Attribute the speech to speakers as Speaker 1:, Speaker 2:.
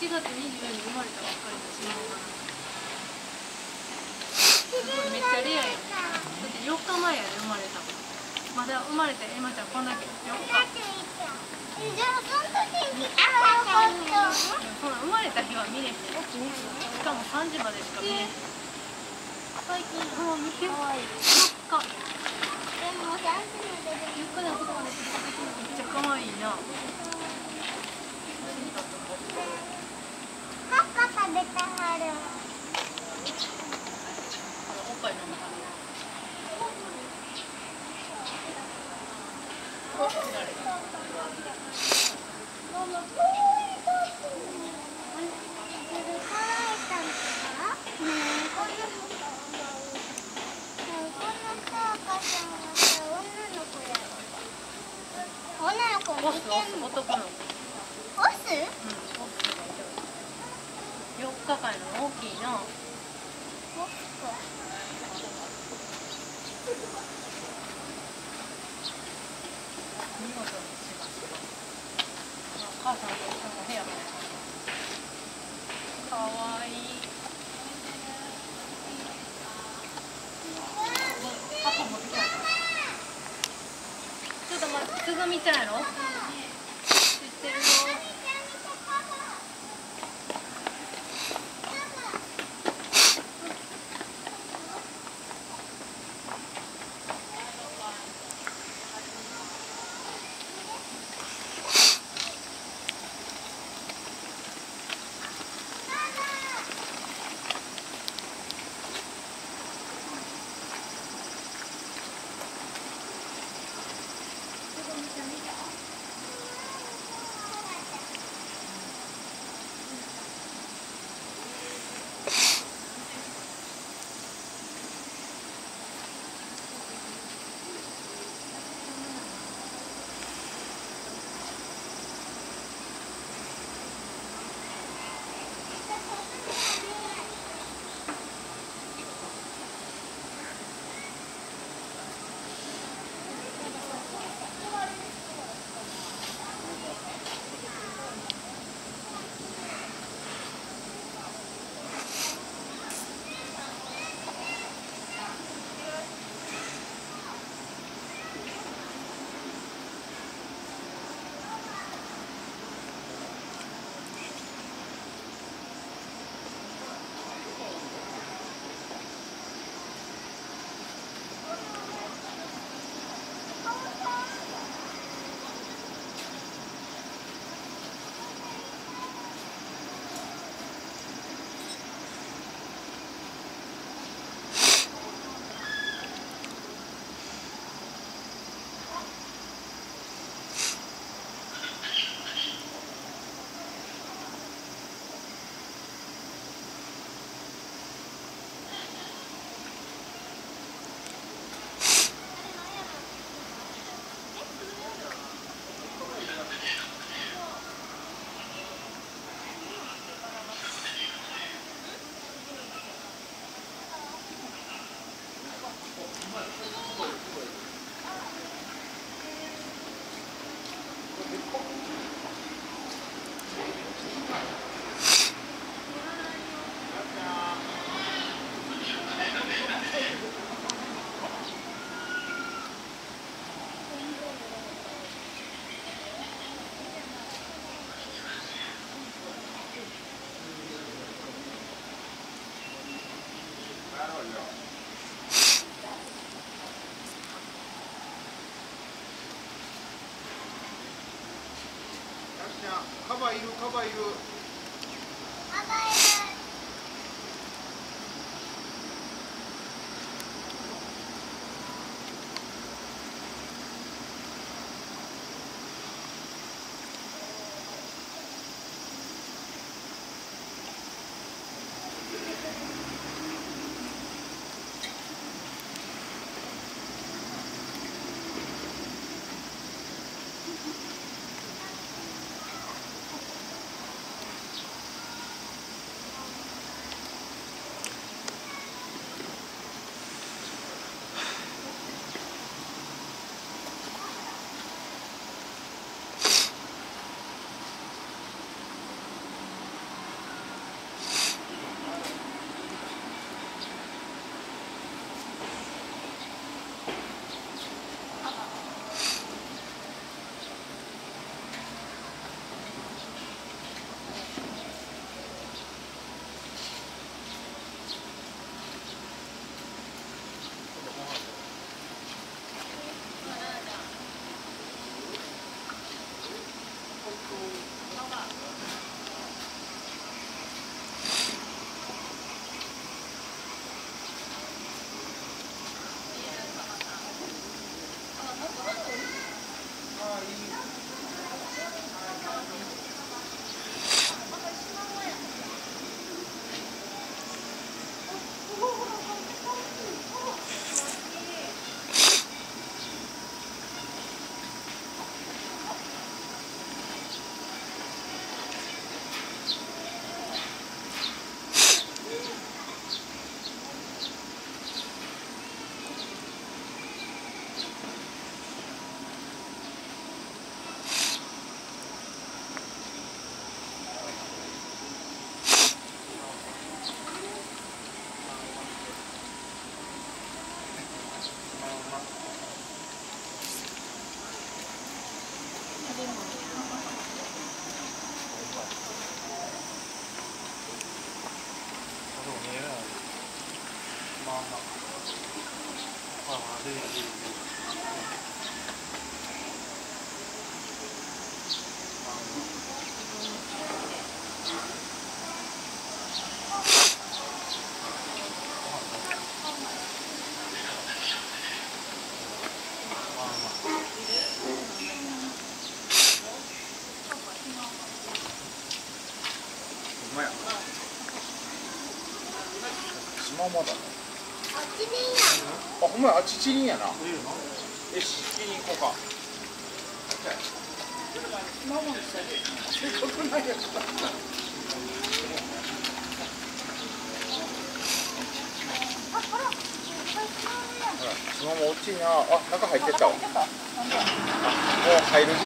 Speaker 1: 7月24日に生まれたばっかりのシマウマなんだ。すごいめっちゃレアやね。だって4日前やで生まれた。まだ生まれてエマちゃんこんだけ4日。
Speaker 2: じゃあその時に
Speaker 1: その生まれた日は見れへん。しかも3時までしか見れへん。最近もう見て4日。で
Speaker 2: も3時まで
Speaker 1: 4日であそこまでめっちゃ可愛いな。
Speaker 2: カッカ食べたはる。
Speaker 1: おっぱい飲むはる。オス、男の子。
Speaker 2: オス？
Speaker 1: うん、オス。4日間の大きいな。見事にします。お母さんと一緒の部屋。かわいい。パパ持ってきた。ちょっと待って、つぐみちゃんやろ？知ってるよ。
Speaker 3: カバいる、カバいる。 ほんまや。シマウマだね。
Speaker 2: あっちでいいや。
Speaker 3: あ、ほんまや、あっちちりんやな。よし、聞きに行こうか。シマウマにしたい。せっかくないやつだ。
Speaker 2: あ、ほら。
Speaker 3: ほら、シマウマ大きいな。あ、中入ってったわ。あ、もう入る。